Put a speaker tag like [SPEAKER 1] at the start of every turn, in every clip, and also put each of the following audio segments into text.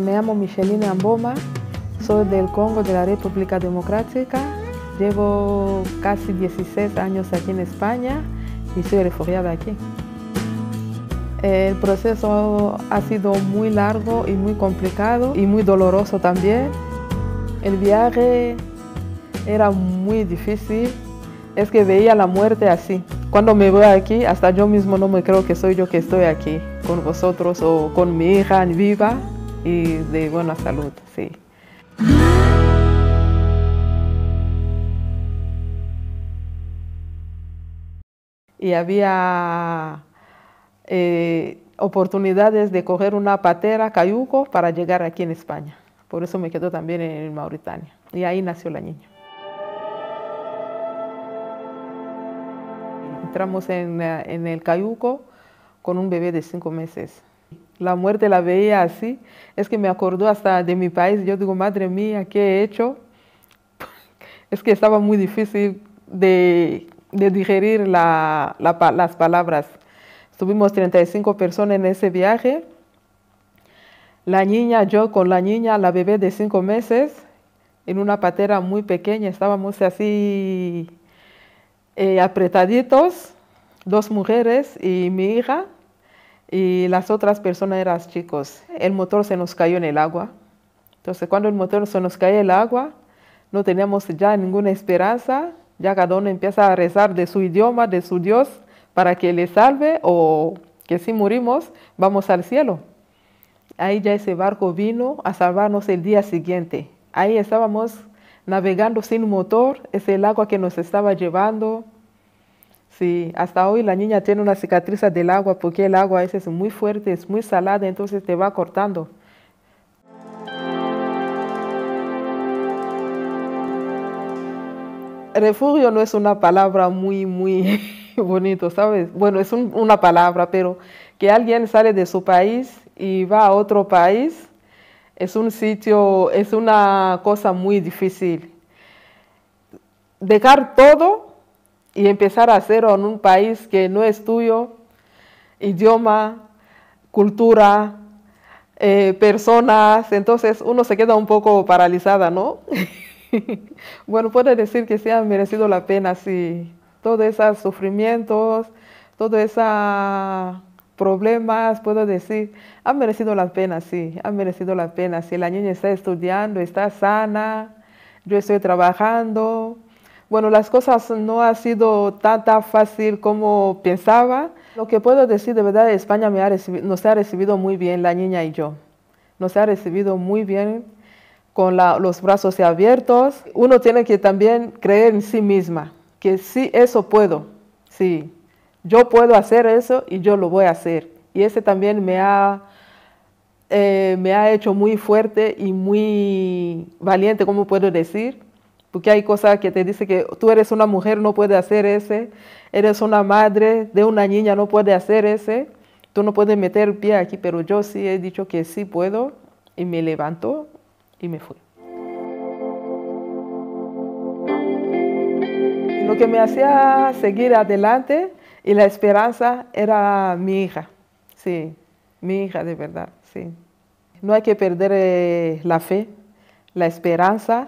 [SPEAKER 1] Me llamo Micheline Amboma, soy del Congo, de la República Democrática. Llevo casi 16 años aquí en España y soy refugiada aquí. El proceso ha sido muy largo y muy complicado y muy doloroso también. El viaje era muy difícil, es que veía la muerte así. Cuando me voy aquí, hasta yo mismo no me creo que soy yo que estoy aquí con vosotros o con mi hija viva y de buena salud, sí. Y había oportunidades de coger una patera, cayuco, para llegar aquí en España. Por eso me quedo también en Mauritania. Y ahí nació la niña. Entramos en el cayuco con un bebé de 5 meses. La muerte la veía así, es que me acordó hasta de mi país. Yo digo, madre mía, ¿qué he hecho? Es que estaba muy difícil de digerir las palabras. Estuvimos 35 personas en ese viaje. La niña, yo con la niña, la bebé de 5 meses, en una patera muy pequeña, estábamos así apretaditos, 2 mujeres y mi hija, y las otras personas eran chicos. El motor se nos cayó en el agua. Entonces, cuando el motor se nos cae en el agua, no teníamos ya ninguna esperanza. Ya cada uno empieza a rezar de su idioma, de su Dios, para que le salve o que si morimos, vamos al cielo. Ahí ya ese barco vino a salvarnos el día siguiente. Ahí estábamos navegando sin motor, es el agua que nos estaba llevando. Sí, hasta hoy la niña tiene una cicatriz del agua porque el agua es muy fuerte, es muy salada, entonces te va cortando. Refugio no es una palabra muy bonito, ¿sabes? Bueno, es una palabra, pero que alguien sale de su país y va a otro país es un sitio, es una cosa muy difícil. Dejar todo y empezar a cero en un país que no es tuyo, idioma, cultura, personas, entonces uno se queda un poco paralizada, ¿no? Bueno, puedo decir que sí ha merecido la pena, sí. Todos esos sufrimientos, todos esos problemas, puedo decir, ha merecido la pena, sí, ha merecido la pena. Si la niña está estudiando, está sana, yo estoy trabajando. Bueno, las cosas no han sido tan fácil como pensaba. Lo que puedo decir de verdad, España nos ha recibido muy bien, la niña y yo. Nos ha recibido muy bien, con los brazos abiertos. Uno tiene que también creer en sí misma, que sí, eso puedo, sí, yo puedo hacer eso y yo lo voy a hacer. Y ese también me ha hecho muy fuerte y muy valiente, como puedo decir, porque hay cosas que te dicen que tú eres una mujer, no puedes hacer ese, eres una madre de una niña, no puedes hacer ese, tú no puedes meter el pie aquí, pero yo sí he dicho que sí puedo y me levantó y me fui. Lo que me hacía seguir adelante y la esperanza era mi hija, sí, mi hija de verdad, sí. No hay que perder la fe, la esperanza.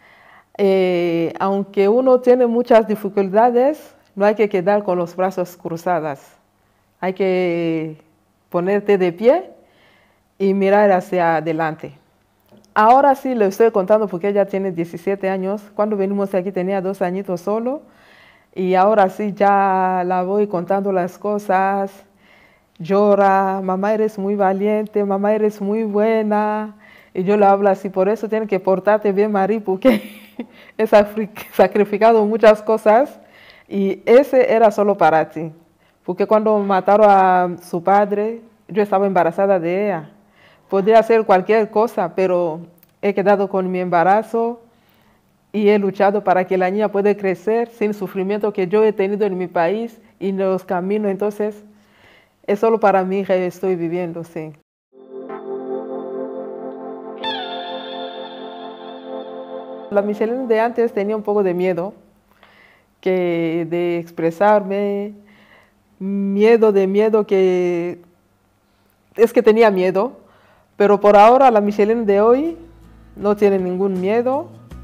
[SPEAKER 1] Aunque uno tiene muchas dificultades, no hay que quedar con los brazos cruzados. Hay que ponerte de pie y mirar hacia adelante. Ahora sí le estoy contando porque ella tiene 17 años. Cuando venimos aquí tenía 2 añitos solo. Y ahora sí ya la voy contando las cosas. Llora, mamá eres muy valiente, mamá eres muy buena. Y yo le hablo así, por eso tienes que portarte bien, Mari, porque he sacrificado muchas cosas. Y ese era solo para ti. Porque cuando mataron a su padre, yo estaba embarazada de ella. Podría hacer cualquier cosa, pero he quedado con mi embarazo y he luchado para que la niña pueda crecer sin sufrimiento que yo he tenido en mi país y en los caminos. Entonces, es solo para mi hija que estoy viviendo, sí. La Micheline de antes tenía un poco de miedo de expresarme, miedo que es que tenía miedo. Pero por ahora la Michelin de hoy no tiene ningún miedo.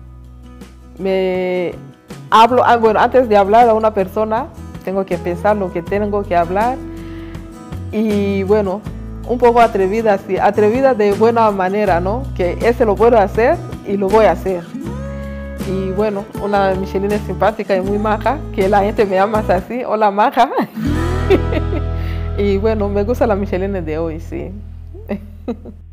[SPEAKER 1] Bueno, antes de hablar a una persona, tengo que pensar lo que tengo que hablar. Y bueno, un poco atrevida, sí, atrevida de buena manera, ¿no? Que ese lo puedo hacer y lo voy a hacer. Y bueno, una Michelin simpática y muy maja, que la gente me llama así, hola maja. Y bueno, me gusta la Michelin de hoy, sí.